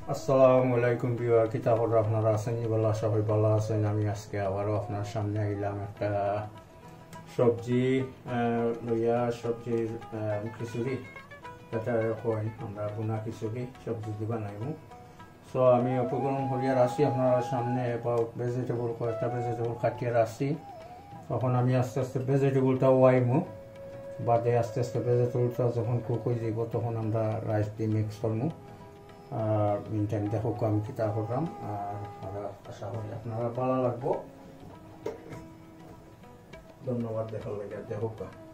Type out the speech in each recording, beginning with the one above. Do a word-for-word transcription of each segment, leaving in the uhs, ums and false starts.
আসসালামু আলাইকুম ভিউয়ার, কি তাহলে আপনারা আছেন? বলা সবাই ভালো আছেন। আমি আজকে আবারও আপনার সামনে আইলাম একটা সবজি লইয়া, সবজির খিচুড়ি, এটা কইন আমরা বুনা খিচুড়ি সবজি দি বানাইব। সো আমি উপকরণ করিয়া রাখছি আপনার সামনে, ভেজিটেবল কয়েকটা ভেজিটেবল কাটিয়ে রাখছি। তখন আমি আস্তে আস্তে ভেজিটেবলটা ওয়াইমু, বাদে আস্তে আস্তে ভেজিটেবলটা যখন কুক হয়ে যাব তখন আমরা রাইস দিয়ে মিক্স করবো। আর মিন টাইম দেখো আমি কিতা করলাম, আর আশা করি আপনারা ভালো লাগবো। ধন্যবাদ দেখার লাগে। দেখো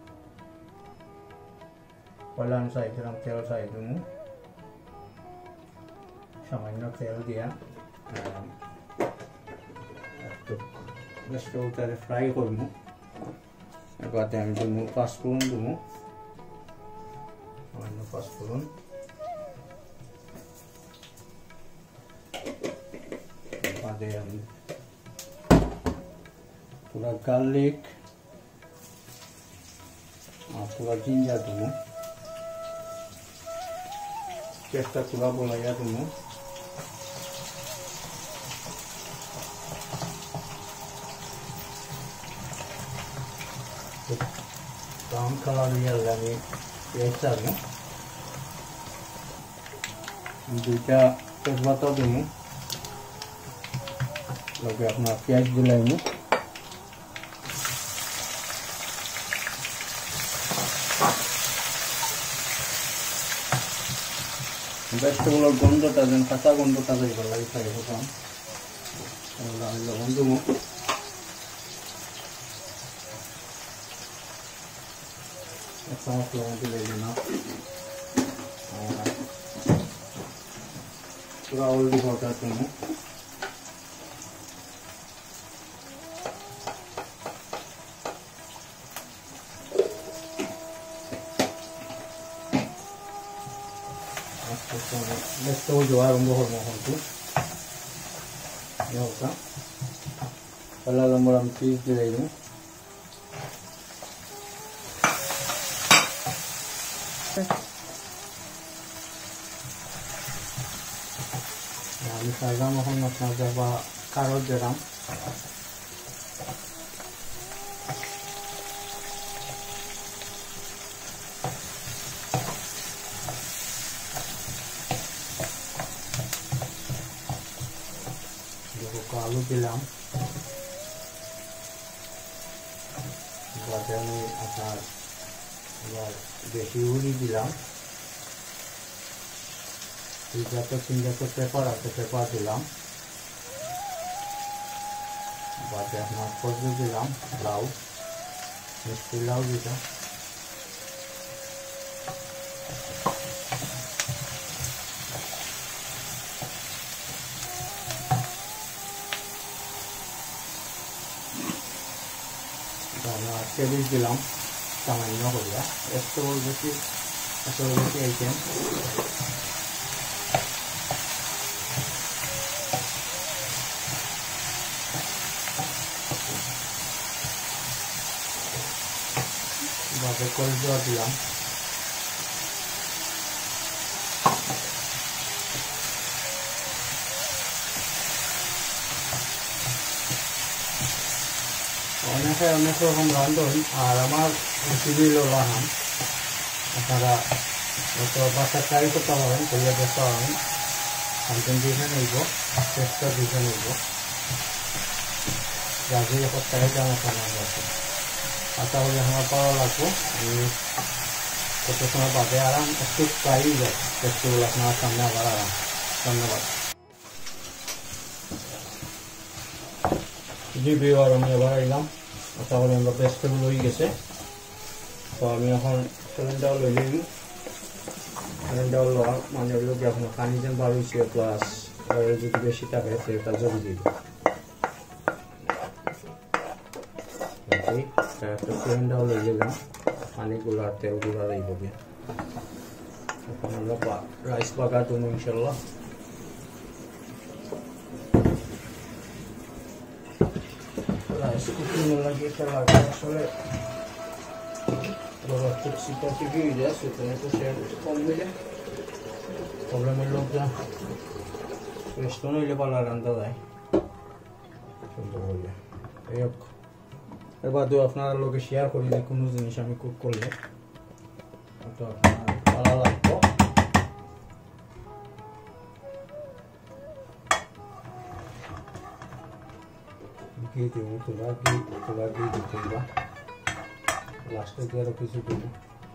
পয়লা আমি চাই দিলাম তেল, চাই দিমু সামান্য তেল দিয়া একটু ভেজিটেবলটারে ফ্রাই করবো। এবারে আমি দিমু পাঁচফোড়ন, দিমু সামান্য পাঁচফোড়ন, বাদে আমি পুরা গার্লিক আর পুরা জিঞ্জার দিমু, পেস্টটা পুরা বলাইয়া দিমু। ব্রাউন কালার নিয়ে আমি পেঁয়াজ চাবো, দুইটা তেজপাতা দিমু, লগে আপনার পেঁয়াজ দিলাইমু। ভেজিটেবলের গন্ধটা যেন কাঁচা গন্ধটা যাইবার লাগে খাই হতাম। আমি লবণ দেবো, এক চামচ লবণ দিলে না, পুরা হলদি পাউডার দেবো, ভেজিটেবল দেওয়া আরম্ভ করবো। কিন্তু পয়লা নম্বর আমি পিস দিয়ে দিব, আমি সাজাম এখন আপনার যাবা কারোর দিলাম, আলু দিলাম, বাদে আমি আপনার বেশি উড়ি দিলাম, দুইটাতে তিনটাতে পেপার আছে পেপার দিলাম, বাদে আপনার কচু দিলাম, লাউ মিষ্টি লাউ দিলাম, কেবিজ দিলাম সামান্য করিয়া, একটু বেশি এত বেশি আইটেম। বাদে কলিজা দিলাম, অনেকে অনেক রকম রান্ধন, আর আমার রেসিপি রাহান আপনারা হয়তো বাসার ট্রাই করতে পারেন, করিয়া দেখতে পারেন। সামথিং দিকে নেব, চেষ্টা দিকে নেব, যাদের এখন চাহিদা আমার সামনে আছে। আশা করি আমার ভালো লাগবো। আমি কত সময় বাদে আরাম একটু প্রায় যায় ফেস্টিভ্যাল আপনার সামনে আবার আরাম। ধন্যবাদ। জি ভিউয়ার, আমি এবার এলাম, আশা করি আমরা ভেজিটেবল হয়ে গেছে। তো আমি এখন সিলিন্ডার লই নিই, সিলিন্ডার লওয়ার মানে হলো কি আপনার পানি যেন বার হয়েছে, প্লাস অয়েল যদি বেশি থাকে সেটা জল দিয়ে দেবো। একটা সিলিন্ডার লই গেলাম, পানিগুলো আর তেলগুলো রইব গিয়ে। এখন আমরা রাইস পাকা দেবো ইনশাল্লাহ। রাইস কুকিং লাগে লাগে আসলে বড় টক্সিটা থেকে হয়ে যায়, সেখানে তো সে কম দিলে প্রবলেমের লোক যা রেস্ট নইলে পালা রান্না যায় সুন্দর করে। এই হোক, এবার তো আপনার লোকে শেয়ার করি যে কোনো জিনিস আমি কুক করলে তো আপনার ভালো লাগতো। ঘি দিব, তোলা ঘি তোলা ঘি দিতে লাস্টে দিয়ে আরো কিছু দিব।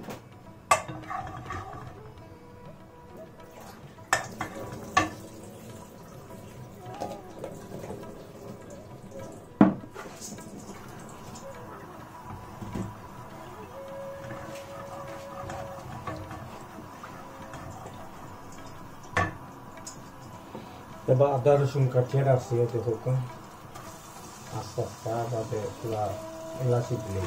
এবার আদা রসুন কাটিয়ে রাখছি ওতে হোক আস্তে আস্তে তাতে পুরা এলাচি দিলে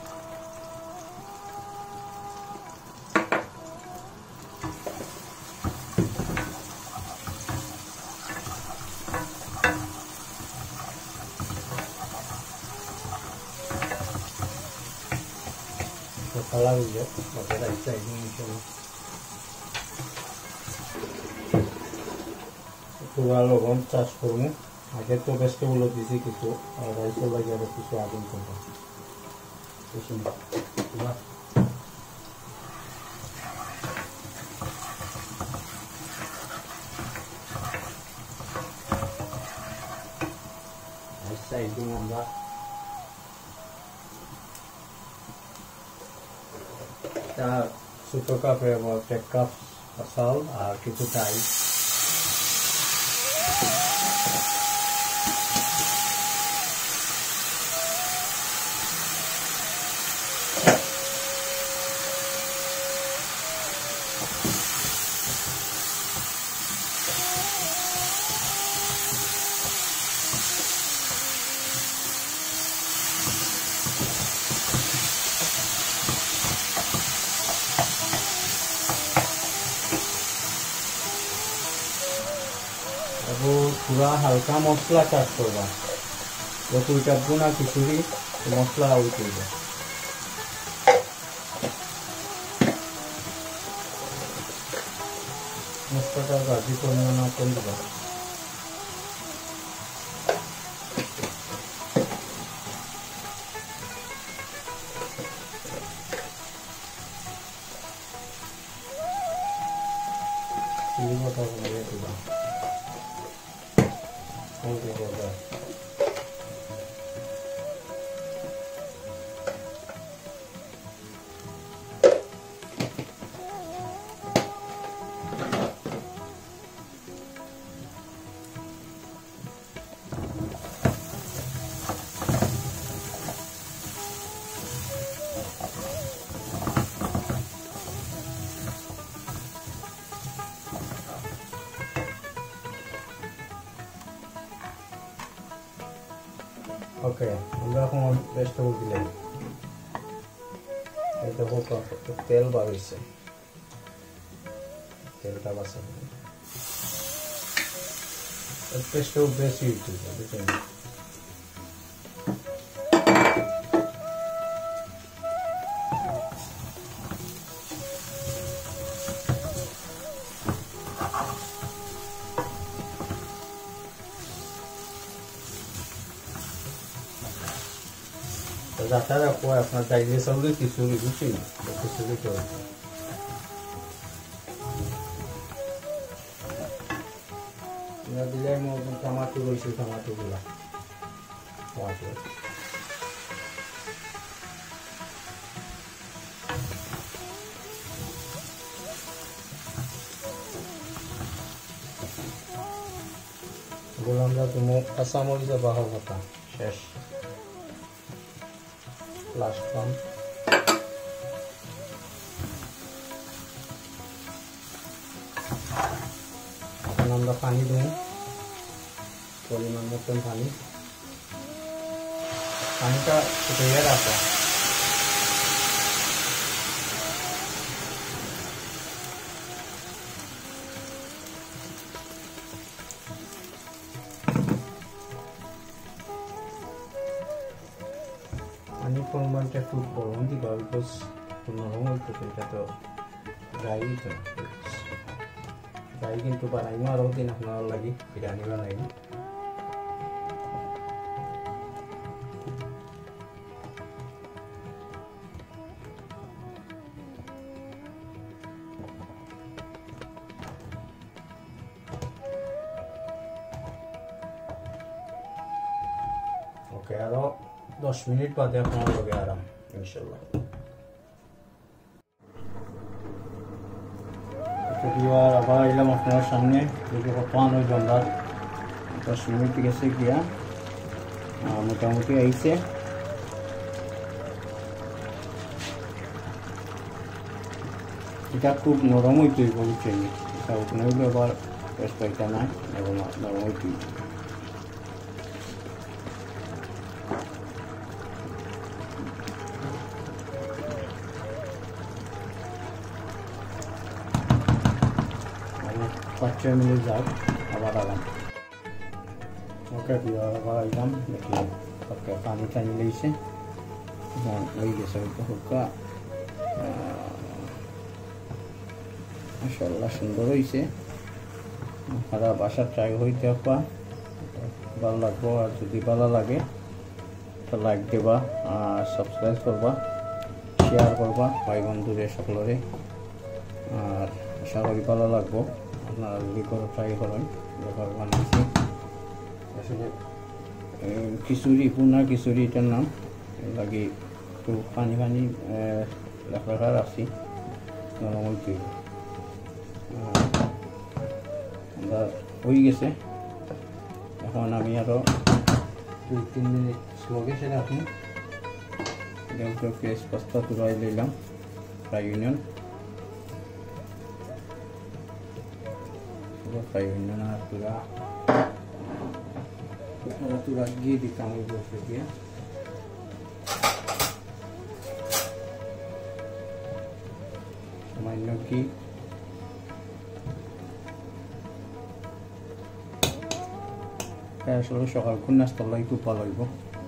কালার দিয়ে রাইট সাইড পুরা লবণ চাষ করবো। আগে তো ভেজিটেবল দিয়েছি কিছু, আর রাইসের লাগে আরো কিছু আগুন করবো। আমরা ছোট কাপে এক কাপ চাল আর কিছু চাই पूरा हल्का मसला चाष करवा कोई टाकबो ना खिचुड़ी मसला आउट हो जाए मसलाटा भाजी परिमाण कम देवा ओके আমরা এখন ভেজিটেবল দিলাম এটা হোক তেল বাড়িছে তেলটা বাসা ভেজিটেবল বেশি হইছে বুঝছেন जाता है आपको अपना चाहिए सब लोग किशोरी कुछ नहीं किशोरी को ना दिले मो टमाटो रोइसे टमाटो गुला टमाटो गुलाम दा तुम आसामोली से बाहर होता शेष last one এখন আমরা পানি দেব পরিমাণ মতন পানি পানিটা ফুটিয়ে রাখা पानी परिमाणটা একটু গরম দিবা বিকজ নরম হইতে এটা তো ড্রাই হইতে যাই কিন্তু বানাইমো আরও দিন আপনার লাগি বিরিয়ানি বানাইমো। ওকে, আরো দশ মিনিট বাদে আপনার লগে আরাম ইনশাল্লাহ। আর আবার এলাম আপনার সামনে, দেখে কতক্ষণ ওই জন্দার দশ মিনিট গেছে গিয়া মোটামুটি আইছে। এটা খুব নরম হইতে হইব বুঝছেন, এটা উঠনে হইলে আবার বেশ পাইটা নাই এবং নরম হইতে হইব। পাঁচ ছয় মিনিট যাক আবার আরাম। ওকে আবার আইলাম, দেখি ওকে পানি টানি লেগেছে, হয়ে গেছে হুকা। মাশাআল্লাহ সুন্দর হয়েছে। আপনারা বাসার ট্রাই হয়ে দেখবা, ভালো লাগবো। আর যদি ভালো লাগে তো লাইক দেবা, আর সাবস্ক্রাইব করবা, শেয়ার করবা ভাই বন্ধুরে সকলরে। আর আশা করি ভালো লাগবো। আপনারা যদি করে ট্রাই করেন, ব্যাপার বানাইছি আসলে খিচুড়ি, পুনা খিচুড়ি এটার নাম। লাগি একটু পানি পানি লেখা রাখছি, নরম হইতে আমরা হয়ে গেছে। এখন আমি আরও দুই তিন মিনিট স্লো গেছে রাখুন। ফ্রেশ পাস্তা তুলাই লইলাম ফ্রাই ইউনিয়ন, ফ্রাই ইউনিয়ন আর তুরা তুরা গিয়ে দিতাম ওই বসে দিয়ে। সামান্য কি আসলে সকাল কোন নাস্তা লাই খুব ভালো লাগবে।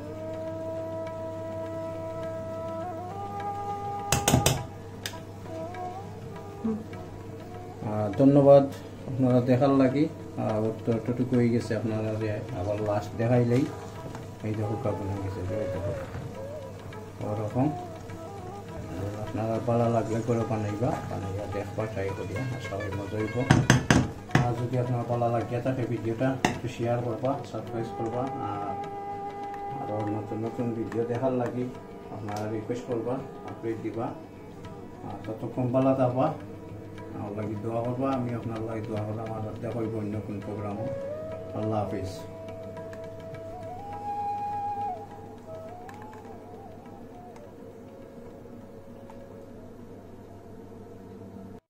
ধন্যবাদ আপনারা দেখার লাগি। উত্তরটুকু হয়ে গেছে, আপনারা আবার লাস্ট দেখাইলেই এই দেখো কাপড় হয়ে গেছে ওরকম। আপনারা ভালো লাগলে করে বানাইবা, বানাইবা দেখবা, ট্রাই করিয়া, আশা করি মজা হইব। আর যদি আপনার ভালো লাগিয়ে থাকে ভিডিওটা একটু শেয়ার করবা, সাবস্ক্রাইব করবা। আর আরও নতুন নতুন ভিডিও দেখার লাগি আপনারা রিকোয়েস্ট করবা, আপডেট দিবা। আর ততক্ষণ ভালো থাকবা, আমার লাগি দোয়া করবা, আমি আপনার লাগি দোয়া করলাম। আর দেখাইব অন্য কোন প্রোগ্রামও। আল্লাহ হাফিজ।